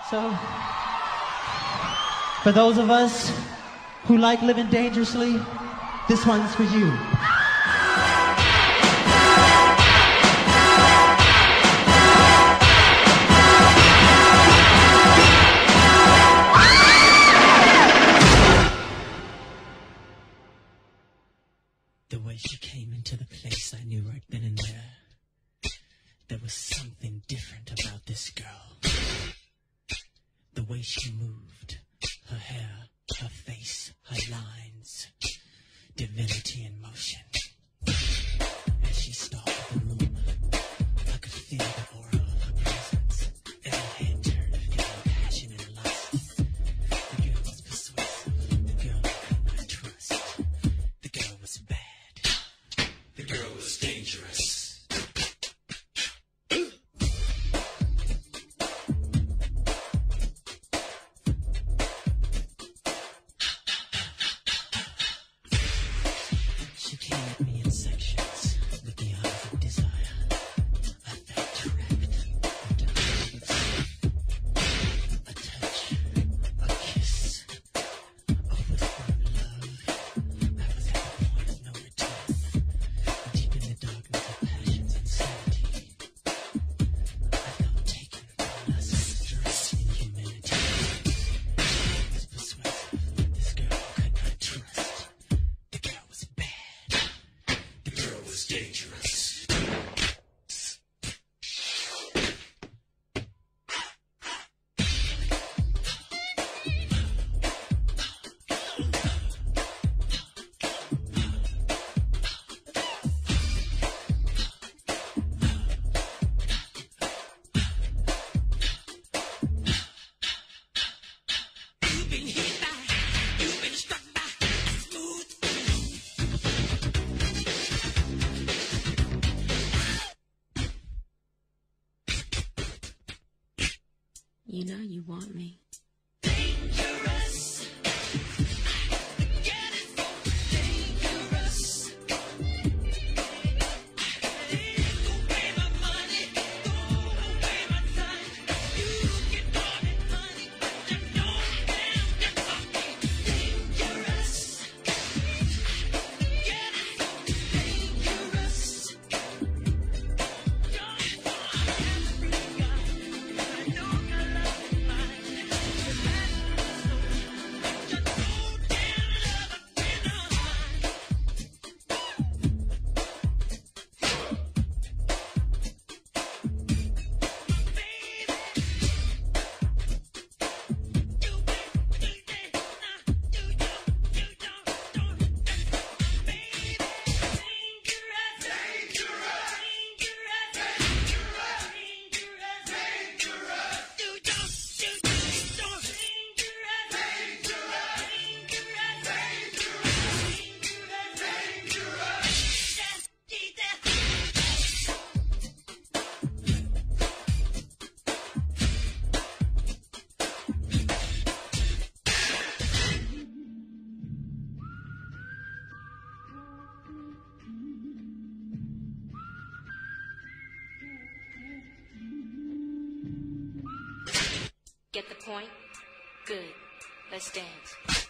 So, for those of us who like living dangerously, this one's for you. The way she came into the place, I knew right then and there was something different about this girl. The way she moved, her hair, her face, her lines, divinity in motion. As she stalked the room, I could feel the aura of her presence. Every head turned, feeling passion and lust. The girl was persuasive, the girl I could not trust. The girl was bad, the girl was dangerous. She came at me in sections with the eyes of desire. I felt trapped under her lips. A touch, a kiss, a whisper of love. I was at the point of no return, deep in the darkness of passion's insanity. I felt taken by lust, dressed in humanity. I was persuasive, but this girl I could not trust. The girl was bad. The girl was dangerous. You've been hit by, you've been struck by smooth. You know you want me. Dangerous. Get it from dangerous. Take away my money, throw away my time. You can call it honey, but you know damn it's something dangerous. Get it from dangerous. Just for every guy, I know I love you, mine. Just no damn love in a heart. Get the point? Good. Let's dance.